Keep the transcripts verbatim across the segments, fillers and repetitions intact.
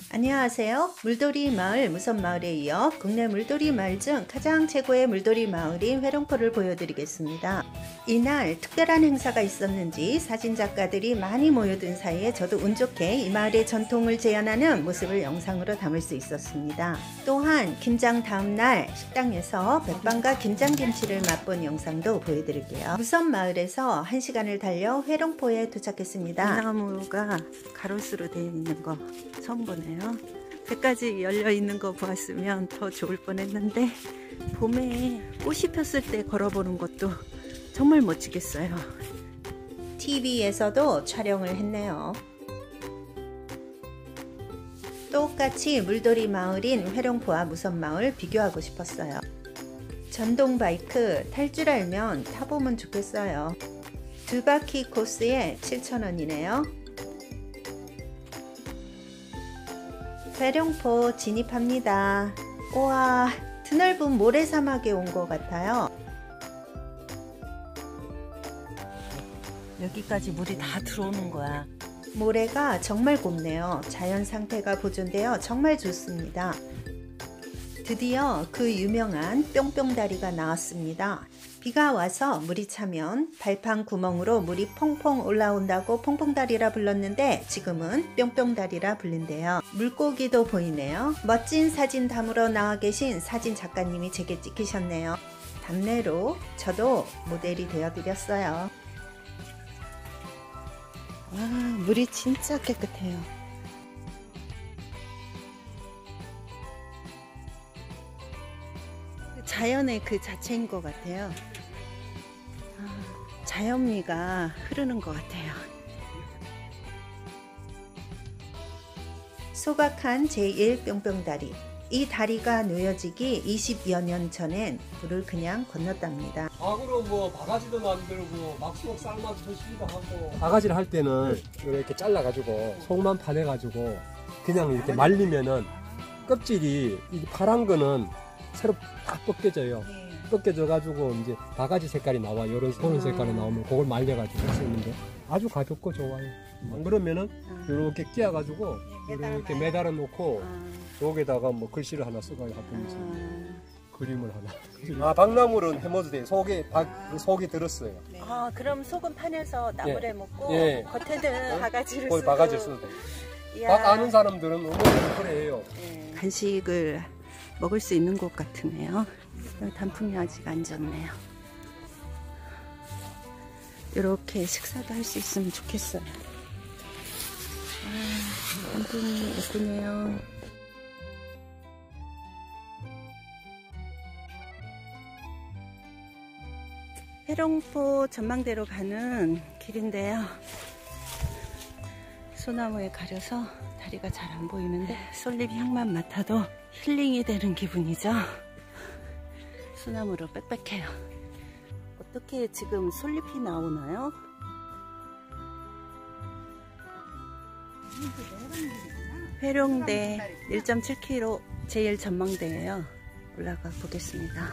안녕하세요. 물돌이 마을 무선마을에 이어 국내 물돌이 마을 중 가장 최고의 물돌이 마을인 회룡포를 보여드리겠습니다. 이날 특별한 행사가 있었는지 사진작가들이 많이 모여든 사이에 저도 운 좋게 이 마을의 전통을 재현하는 모습을 영상으로 담을 수 있었습니다. 또한 김장 다음날 식당에서 백반과 김장김치를 맛본 영상도 보여드릴게요. 무선마을에서 한 시간을 달려 회룡포에 도착했습니다. 나무가 가로수로 되어 있는 거 처음 보네요. 배까지 열려 있는 거 보았으면 더 좋을 뻔했는데 봄에 꽃이 폈을 때 걸어보는 것도 정말 멋지겠어요. 티비에서도 촬영을 했네요. 똑같이 물돌이 마을인 회룡포와 무선마을 비교하고 싶었어요. 전동 바이크 탈 줄 알면 타보면 좋겠어요. 두 바퀴 코스에 칠천 원이네요. 회룡포 진입합니다. 우와, 드넓은 모래사막에 온 것 같아요. 여기까지 물이 다 들어오는 거야. 모래가 정말 곱네요. 자연 상태가 보존되어 정말 좋습니다. 드디어 그 유명한 뿅뿅다리가 나왔습니다. 비가 와서 물이 차면 발판 구멍으로 물이 퐁퐁 올라온다고 퐁퐁다리라 불렀는데 지금은 뿅뿅다리라 불린대요. 물고기도 보이네요. 멋진 사진 담으러 나와 계신 사진 작가님이 제게 찍히셨네요. 답례로 저도 모델이 되어드렸어요. 와, 물이 진짜 깨끗해요. 자연의 그 자체인 것 같아요. 아, 자연미가 흐르는 것 같아요. 소박한 제일 뿅뿅다리. 이 다리가 놓여지기 이십여 년 전엔 물을 그냥 건넜답니다. 박으로 뭐 바가지도 만들고 막수목 삶아서 드시기도 하고. 바가지를 할 때는 이렇게 잘라가지고 속만 파내가지고 그냥 이렇게 말리면은 껍질이 이 파란 거는 새로 딱 벗겨져요. 벗겨져가지고 이제 바가지 색깔이 나와. 이런 소른 색깔이 나오면 그걸 말려가지고 쓰는데 아주 가볍고 좋아요. 안 그러면은 이렇게 끼워가지고 이렇게 매달아 놓고 여기다가 뭐 글씨를 하나 쓰고 하든지 그림을 하나. 아, 박나물은 해머도 돼요. 속에 박, 속이 들었어요. 아, 그럼 속은 파내서 나물에 예. 먹고 예. 겉에는 바가지를 거기 쓰고. 바가지 써도 돼요. 박 아는 사람들은 어머니 그래 해요. 예. 간식을 먹을 수 있는 곳 같으네요. 단풍이 아직 안 졌네요. 이렇게 식사도 할 수 있으면 좋겠어요. 아, 단풍이 예쁘네요. 회룡포 전망대로 가는 길인데요. 소나무에 가려서 다리가 잘 안 보이는데 솔잎 향만 맡아도 힐링이 되는 기분이죠. 소나무로 빽빽해요. 어떻게 지금 솔잎이 나오나요? 회룡대 일 점 칠 킬로미터 제일 전망대예요. 올라가 보겠습니다.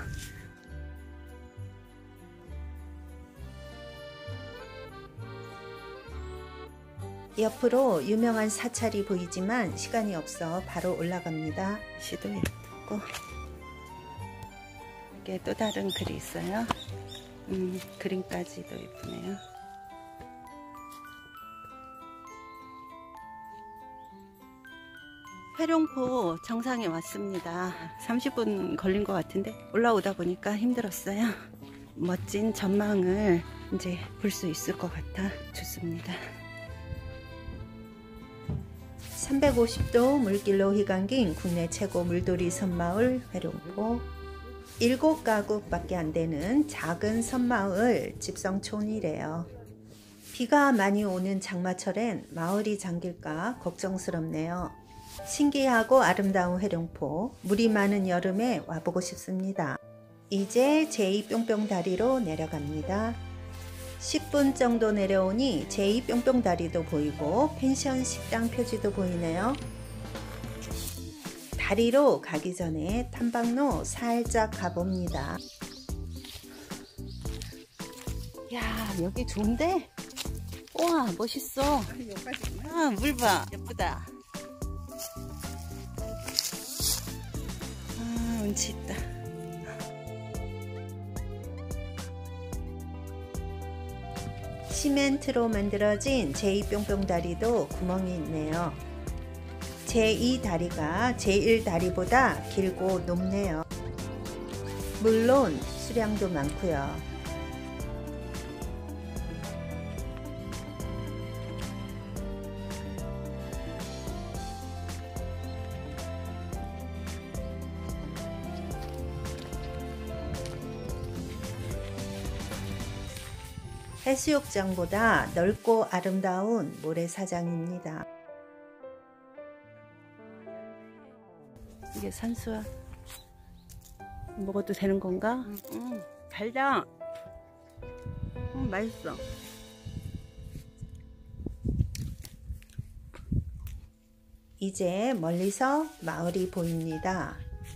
옆으로 유명한 사찰이 보이지만 시간이 없어 바로 올라갑니다. 시도 예쁘고 이게 또 다른 글이 있어요. 음, 그림까지도 예쁘네요. 회룡포 정상에 왔습니다. 삼십 분 걸린 것 같은데 올라오다 보니까 힘들었어요. 멋진 전망을 이제 볼 수 있을 것 같아 좋습니다. 삼백오십 도 물길로 휘감긴 국내 최고 물돌이 섬마을 회룡포. 일곱 가구밖에 안 되는 작은 섬마을 집성촌이래요. 비가 많이 오는 장마철엔 마을이 잠길까 걱정스럽네요. 신기하고 아름다운 회룡포, 물이 많은 여름에 와보고 싶습니다. 이제 제이 뿅뿅다리로 내려갑니다. 십 분 정도 내려오니 제이 뿅뿅다리도 보이고 펜션 식당 표지도 보이네요. 다리로 가기 전에 탐방로 살짝 가봅니다. 야, 여기 좋은데? 우와, 멋있어. 아, 물 봐. 예쁘다. 운치 있다. 시멘트로 만들어진 제이 뿅뿅 다리도 구멍이 있네요. 제이 다리가 제일 다리보다 길고 높네요. 물론 수량도 많고요. 해수욕장보다 넓고 아름다운 모래사장입니다. 이게 산수화 먹어도 되는 건가? 응, 응. 달다. 응, 맛있어. 이제 멀리서 마을이 보입니다.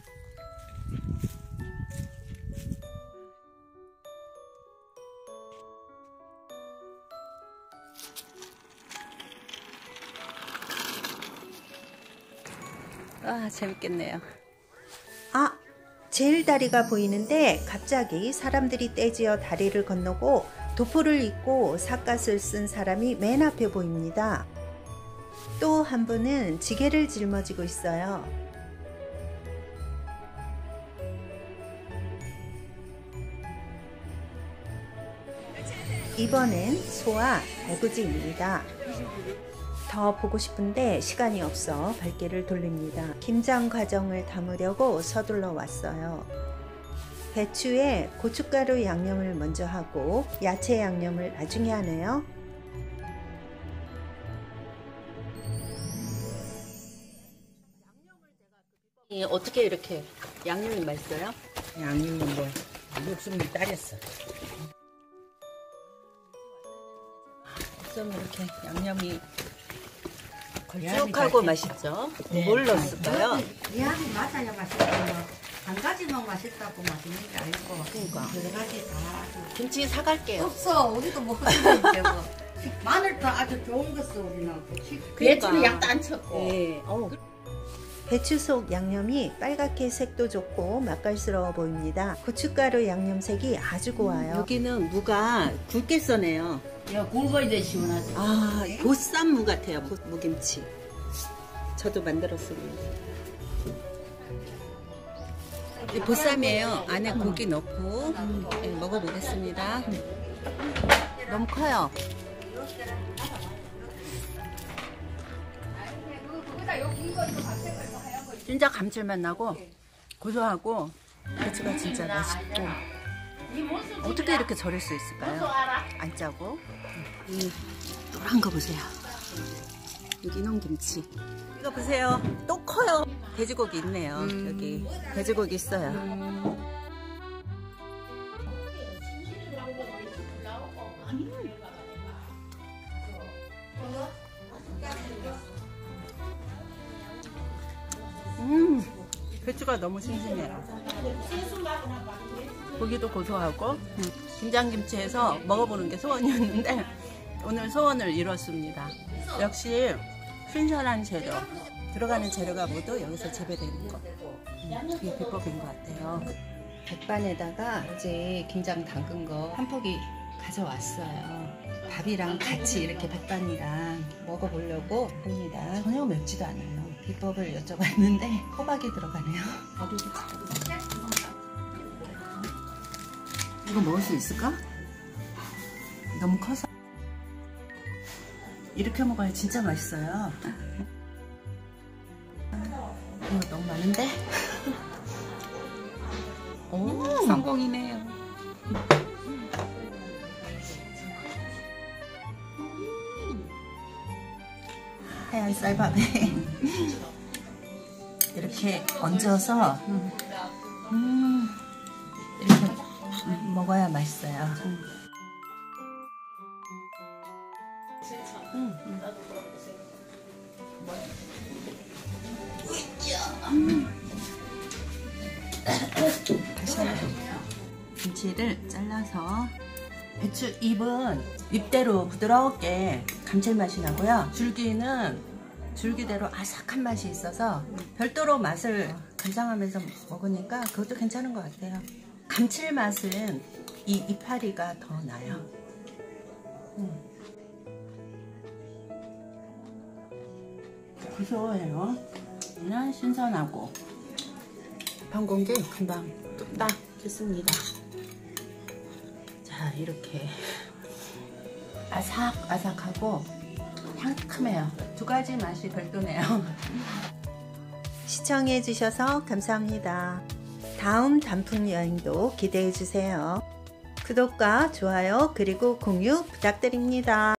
아, 재밌겠네요. 아! 제일 다리가 보이는데 갑자기 사람들이 떼지어 다리를 건너고 도포를 입고 삿갓을 쓴 사람이 맨 앞에 보입니다. 또 한 분은 지게를 짊어지고 있어요. 이번엔 소와 달구지입니다. 더 보고 싶은데 시간이 없어 발길을 돌립니다. 김장 과정을 담으려고 서둘러 왔어요. 배추에 고춧가루 양념을 먼저 하고 야채 양념을 나중에 하네요. 어떻게 이렇게 양념이 맛있어요? 양념은 뭐 목숨이 따렸어. 좀 이렇게 양념이 양이 걸쭉하고 맛있- 맛있죠? 네. 뭘 넣었을까요? 양이 맞아야 맛있고 한 가지만 맛있다고 맛있는 게 아니고 그러니까. 여러 가지 다 김치 사갈게요. 없어. 우리도 먹었는데 뭐 마늘도 아주 좋은 거 써 우리는. 그러니까. 배추는 약도 안 쳤고. 네. 어. 배추 속 양념이 빨갛게 색도 좋고 맛깔스러워 보입니다. 고춧가루 양념색이 아주 고와요. 여기는 무가 굵게 써네요. 야 굵어야 돼 시원하지. 아, 보쌈 무 같아요. 보, 무김치. 저도 만들었습니다. 이 보쌈이에요. 안에 고기 넣고 네, 먹어보겠습니다. 너무 커요. 진짜 감칠맛 나고 고소하고 배추가 진짜 맛있고 어떻게 이렇게 절일 수 있을까요? 안 짜고 이 노란 거 보세요. 유기농 김치. 이거 보세요. 또 커요. 돼지고기 있네요. 음. 여기 돼지고기 있어요. 음, 배추가 너무 싱싱해요. 고기도 고소하고 음, 김장김치에서 먹어보는 게 소원이었는데 오늘 소원을 이뤘습니다. 역시 신선한 재료, 들어가는 재료가 모두 여기서 재배되는 거, 음, 그게 비법인 것 같아요. 백반에다가 이제 김장 담근 거 한 포기 가져왔어요. 밥이랑 같이 이렇게 백반이랑 먹어보려고 합니다. 전혀 맵지도 않아요. 비법을 여쭤봤는데 호박이 들어가네요. 이거 먹을 수 있을까? 너무 커서 이렇게 먹어야 진짜 맛있어요. 이거 너무 많은데? 오, 성공이네요. 하얀 쌀밥에 이렇게 얹어서 음, 이렇게 먹어야 맛있어요. 음. 음. 다시 김치를 잘라서 배추 잎은 잎대로 부드럽게 감칠맛이 나고요. 줄기는 줄기대로 아삭한 맛이 있어서 별도로 맛을 간장하면서 먹으니까 그것도 괜찮은 것 같아요. 감칠맛은 이 이파리가 더 나요. 음. 고소해요. 그냥 신선하고 반 공기 금방 뚝딱 됐습니다. 자, 이렇게 아삭아삭하고 상큼해요. 두 가지 맛이 별도네요. 시청해 주셔서 감사합니다. 다음 단풍 여행도 기대해 주세요. 구독과 좋아요 그리고 공유 부탁드립니다.